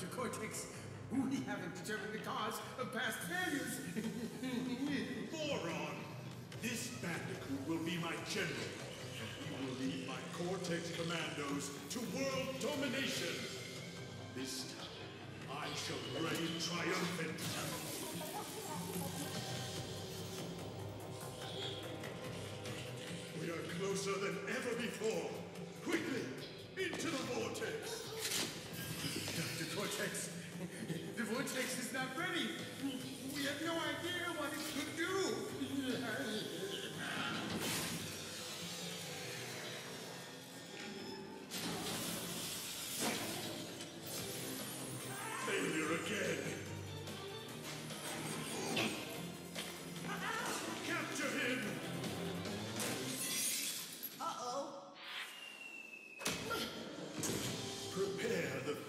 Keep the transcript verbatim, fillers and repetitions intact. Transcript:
Doctor Cortex, we haven't determined the cause of past failures. Moron! This Bandicoot will be my general, and he will lead my Cortex commandos to world domination. This time, I shall reign triumphant. We are closer than ever before. Quickly, into the vortex. Doctor Cortex, the vortex is not ready. We have no idea what it could do. Failure again. Capture him! Uh-oh. Prepare the